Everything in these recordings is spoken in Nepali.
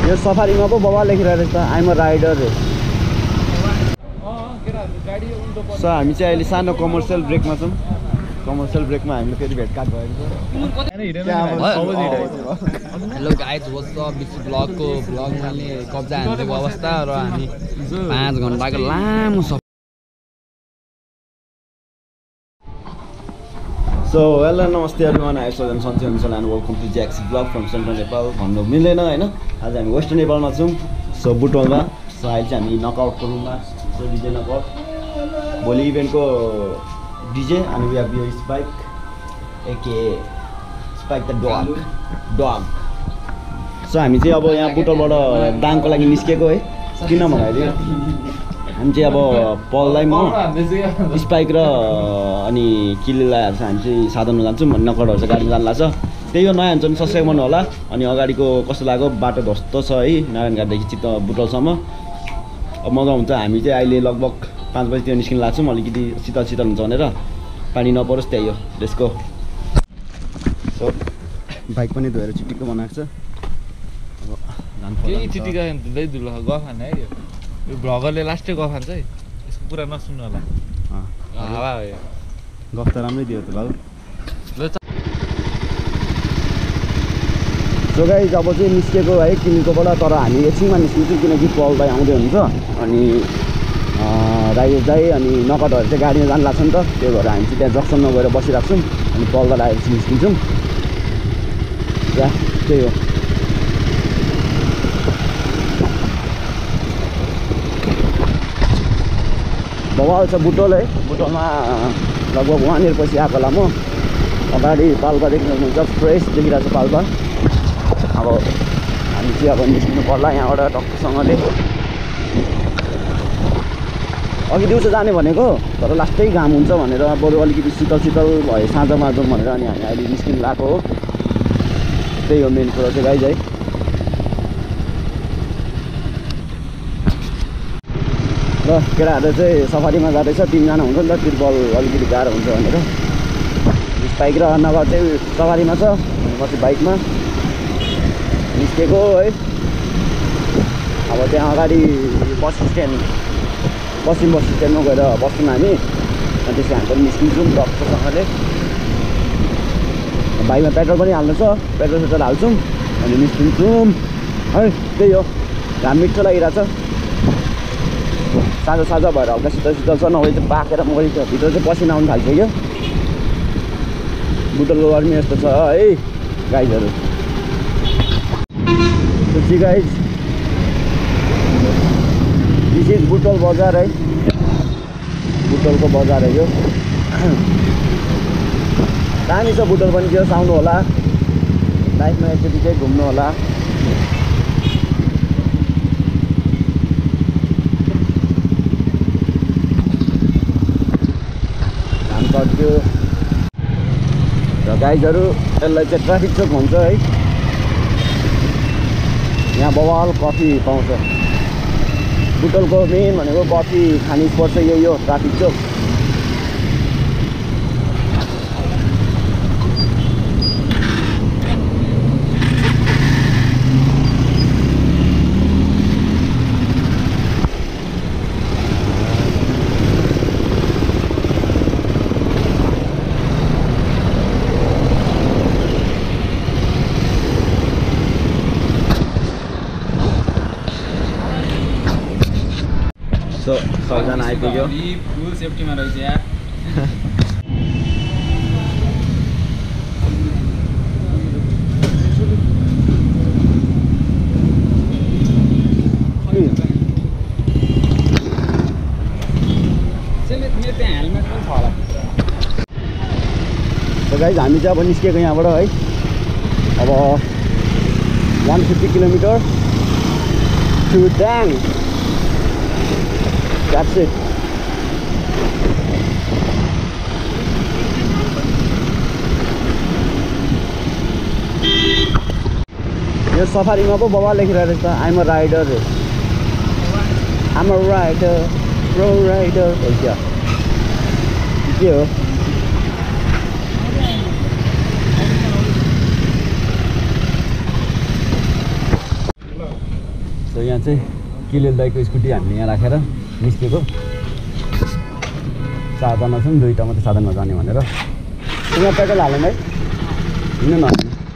यो सफारीमा पो बवाल लेखिरहेको रहेछ आइम अ राइडर रे। सो हामी चाहिँ अहिले सानो कमर्सियल ब्रेकमा छौँ। कमर्सियल ब्रेकमा हामीले फेरि भेटघाट भएको छ। Hello guys what's up, this ब्लगको ब्लग मैले कब्जा हानेको अवस्था र हामी 5 घण्टाको लामो सफर। सो हेलो नमस्ते एभ्रिवान, आई सो सन्चै हुनुहुन्छ एन्ड वेलकम टु ज्याक्सी ब्लग फ्रम सेन्ट्रल नेपाल। भन्नु मिल्दैन होइन, आज हामी वेस्टर्न नेपालमा छौँ। सो बुटोलमा। सो अहिले चाहिँ हामी नकआउटको रुममा। सो डिजे नकआउट भोलि इभेन्टको डिजे अनि वी हेभ यो spike AK spike the dog. So हामी चाहिँ अब यहाँ बुटोलबाट दाङको लागि निस्केको है। किन भन्दाखेरि हामी चाहिँ अब पललाई म स्पाइक र अनि किलीलाई हाल्छ। हामी चाहिँ साधनमा जान्छौँ, नकआउटहरू चाहिँ गाडीमा जानु लाग्छ। त्यही हो, नयाँ हुन्छ भने सब्सक्राइब गर्नु होला। अनि अगाडिको कस्तो लाग्यो, बाटो ध्वस्त छ है नारायणघाटदेखि चित्त बुटोलसम्म। अब मजा हुन्छ। हामी चाहिँ अहिले लगभग 5 बजीतिर निस्किनु लाग्छौँ, अलिकति शीतल शीतल हुन्छ भनेर, पानी नपरोस् त्यही हो। त्यसको सो बाइक पनि धोएर चिटिक्क बनाएको छ। केही चिटिक्क धुँदै धुलो गफ हान्ने है। यो भ्लगरले लास्टै गफ हान्छ है, यसको कुरा नसुन्नु होला। हावा हो यो गफ त राम्रै दियो त भाउ। सो गाइज अब चाहिँ निस्केको है किलीकोबाट, तर हामी एकछिनमा निस्किन्छौँ किनकि पल भाइ आउँदै हुन्छ अनि राइड दाइ अनि नकआउटहरू चाहिँ गाडीमा जानु लाग्छ नि त। त्यही भएर हामी चाहिँ त्यहाँ जक्सनमा गएर बसिरहेको छौँ अनि पलबाट आएपछि निस्किन्छौँ। या त्यही हो। बवाल छ बुटोल है। बुटोलमा लगभग 1 इयर पछि आएको होला म। अगाडि पाल्पा देख्नुहुन्छ, फ्रेस देखिरहेको छ पाल्पा। अब हामी चाहिँ अब निस्किनु पर्ला यहाँबाट टक्कसँगले। अघि दिउँसो जाने भनेको, तर लास्टै घाम हुन्छ भनेर बरु अलिकति शीतल शीतल भयो साँझमा जाउँ भनेर अनि हामी अहिले निस्किनु लगाएको हो। त्यही हो मेन कुरो चाहिँ गाइज है। र केटाहरू चाहिँ सफारीमा जाँदैछ, 3 जना हुन्छ नि त, तिर्पल अलिकति गाह्रो हुन्छ भनेर। बाइक र नगर चाहिँ सफारीमा छ, म चाहिँ बाइकमा निस्केको है। अब त्यहाँ अगाडि बस स्ट्यान्ड, पश्चिम बस स्ट्यान्डमा गएर बस्छौँ हामी। अनि त्यसपछि हामी पनि निस्किन्छौँ टक्कसँगले। बाइकमा पेट्रोल पनि हाल्नु छ, पेट्रोल सेट्रोल हाल्छौँ अनि निस्किन्छौँ है। त्यही हो, घाम मिठो लागिरहेछ। साँझ साँझ भएर हल्का शीतल शीतल छ, नभए चाहिँ पाकेर मरि छ। भित्र चाहिँ पसिना आउनु थाल्छ क्या। बुटोलको गर्मी यस्तो छ है गाइजहरू। See guys, this is Butwal बजार है। बुटोलको बजार है यो। दामी छ बुटोल पनि, जो आउनु होला, लाइफमा एकचोटि चाहिँ घुम्नु होला। सक्यो र गाइजहरू यसलाई चाहिँ ट्राफिक चोक भन्छ है। यहाँ बवाल कफी पाउँछ। बुटोलको मेन भनेको कफी खाने स्पट चाहिँ यही हो, ट्राफिक चोक। सबजना आइपुग्यो। फुल सेफ्टीमा रहेछ यार। सो गाइज हामी चाहिँ अब निस्केको यहाँबाट है। अब 150 किलोमिटर टु डाङ। That's it. यो सफारीमा पो बवाल लेखिरहेको रहेछ आइम अ राइडर रे। I'm a rider, pro rider हो क्या के हो। यहाँ चाहिँ किलेल दाइको स्कुटी हामीले यहाँ राखेर निस्केको 4 जना छौँ 2टा मात्रै साधनमा जाने भनेर यहाँ पेट्रोल हाल्नु है हिँड्नु न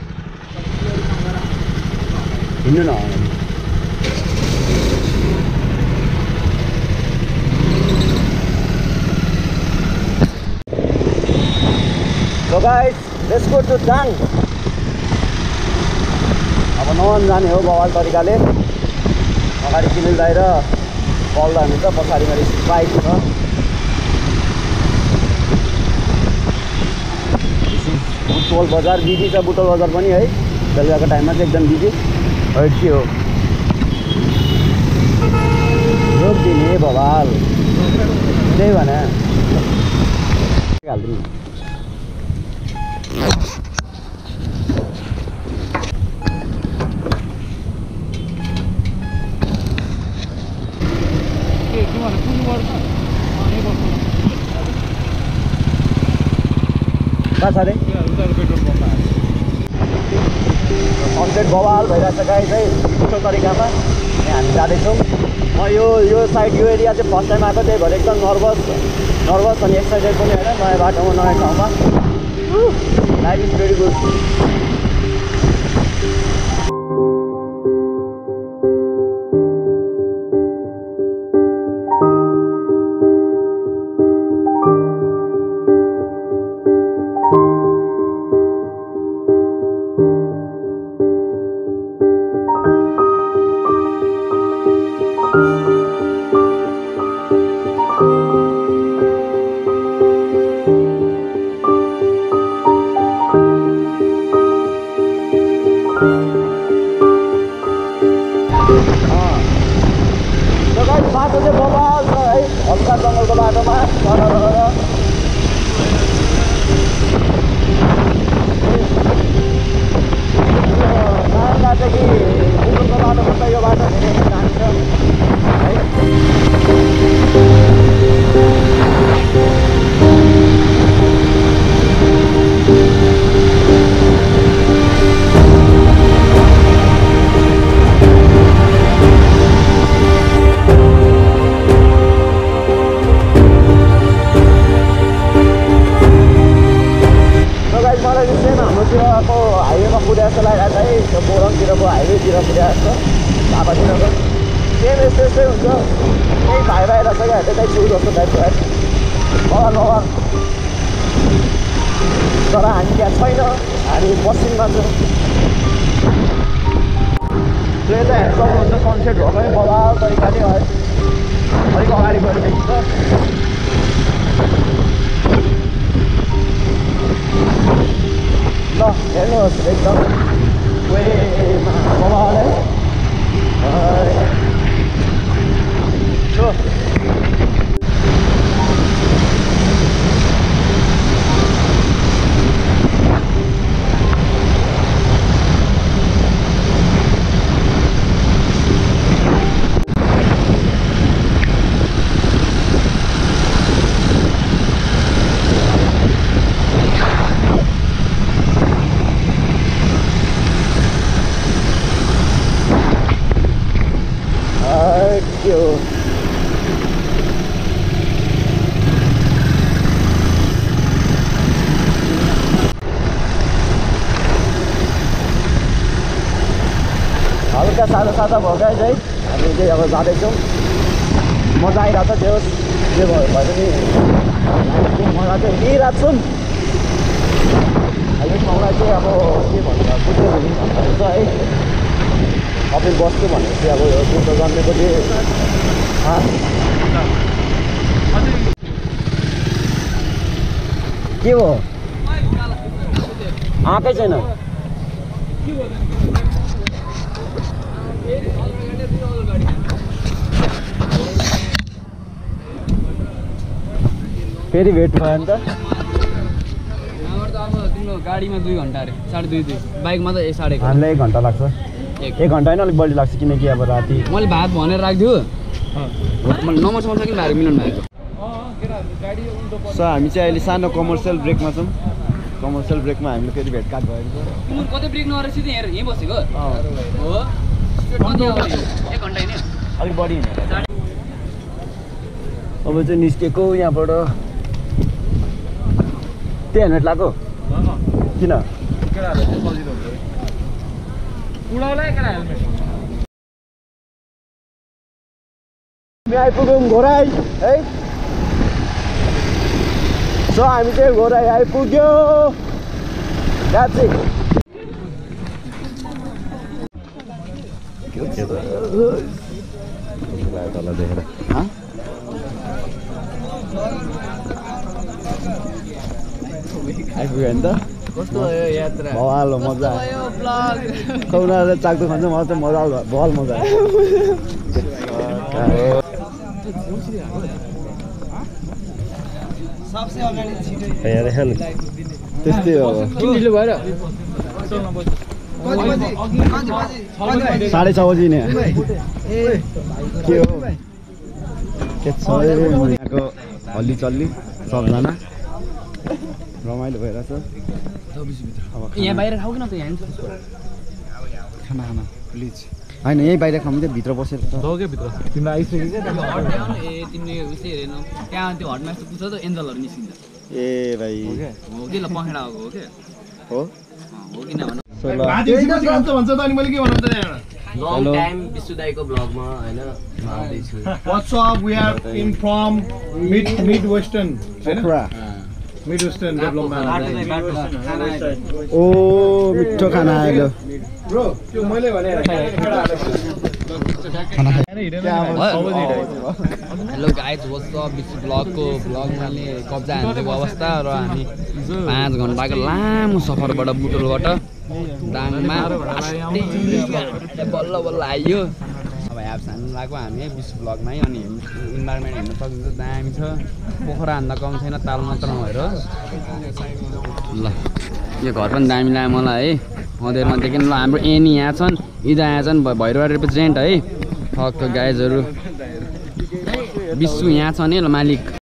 हिँड्नु न So guys, let's go to Dang. अब नवन जाने हो बवाल तरिकाले अगाडि किनेल दाइ र बल हुनुहुन्छ पछाडि मेरो स्प्राइट छ बुटोल बजार बिजी छ बुटोल बजार पनि है बेलुकाको टाइममा चाहिँ एकदम बिजी है के हो रोकिदिने बवाल त्यही भने हालिदिनु सनसेट बवाल भइरहेछ गाइस है यस्तो तरिकामा यहाँ हामी जाँदैछौँ म यो साइड यो एरिया चाहिँ फर्स्ट टाइम आएको त्यही भएर एकदम नर्भस अनि एक्साइटेड पनि होइन नयाँ बाटोमा नयाँ ठाउँमा लाइफ इज भेरी गुड बाटो चाहिँ बवाल छ है हल्का जङ्गलको बाटोमा नानकादेखि बुटोलको बाटोमा त यो बाटो धेरै जान्छ है हाइवेमा पुऱ्याएको जस्तो लागिरहेको छ है त्यो बोरङतिरको हाइवेतिर पुऱ्याएको छ लाभातिरको सेम यस्तै हुन्छ त्यही भाइर आइरहेको छ क्या त्यतै छु जस्तो टाइपको है बगान तर हामी त्यहाँ छैन हामी पश्चिममा छौँ त्यो त हेर्नु सक्नुहुन्छ सनसेट भएको है बवाल तरिकाले है अलिक अगाडि गएर देखिन्छ ल हेर्नुहोस् एकदम वेमा बवाल है हल्का सादा भयो गाइस है हामी चाहिँ अब जाँदैछौँ मजा आइरहेको छ त्यो जे भयो भने पनि मजा चाहिँ लिइरहेको छौँ अहिले ठाउँलाई चाहिँ अब के भन्छ बुद्ध भूमि भन्छ है कपिल बस्छु भनेपछि अब बुद्ध जन्मेको चाहिँ के हो आँकै छैन फेरि भेट भयो नि त तिम्रो गाडीमा 2 घन्टा अरे 2.5 बाइकमा त 1.5 हामीलाई 1 घन्टा लाग्छ 1 घन्टा होइन अलिक बढी लाग्छ किनकि अब राति मैले भात भनेर राखिदियो मैले नम्बरसम्म सकिन भाइहरू मिलाउनु भएको सो हामी चाहिँ अहिले सानो कमर्सियल ब्रेकमा छौँ कमर्सियल ब्रेकमा हामीले फेरि भेटघाट भएको छ तिम्रो कतै ब्रेक नगरेर सिधै यहीँ बसेको हो अलिक बढी हिँडेर अब चाहिँ निस्केको यहाँबाट 10 लाग्यो किन आइपुग्यौँ घोराइ है सो हामी चाहिँ घोराइ आइपुग्यो तल देखेर आइपुग्यो नि त कस्तो भयो यात्रा भवाल मजा उनीहरूले चाक्दो खान्छ मलाई चाहिँ मजा भवाल मजा त्यस्तै हो 6:30 बजी नै के हो के छ यहाँको हल्ली चल्ली सबजना रमाइलो भइरहेछ यहाँ बाहिर खाऊ कि न त यहाँ खाना खाना प्लिज होइन यहीँ बाहिर खाऊँ चाहिँ भित्र बसेर भित्र तिमीलाई आइसक्यो ए तिमीले उसे हेरेनौ त्यहाँ त्यो हटमा यस्तो पुग्छ त एन्जलहरू निस्किन्छ ए भाइ हो कि ल पखेडा हो कि हो कि नभन भन्छ त अनि मैले के भन्नु त यहाँ लङ टाइम विशु दाइको ब्लगमा हैन आउँदैछु What's up? We are in from Midwestern. Midwestern development. ओ मिठो खाना आयो Bro, त्यो मैले भने hello guys what's up Vishu ब्लगको ब्लगमा मैले कब्जा हानेको अवस्था र हामी 5 घण्टाको लामो सफरबाट बुटोलबाट दाङमा बल्ल बल्ल आइयो अब एप्स हान्नु लाग्यो हामी विशु ब्लगमै अनि इन्भाइरोमेन्ट हेर्न सकिन्छ दामी छ पोखरा हान्दा कम छैन ताल मात्र नभएर ल यो घर पनि दामी लाग्यो मलाई है अँधेरमादेखि ल हाम्रो एनी यहाँ छन् इदा यहाँ छन् भैरवा रिप्रेजेन्ट है ठक्क गाइजहरू विशु यहाँ छ नि ल मालिक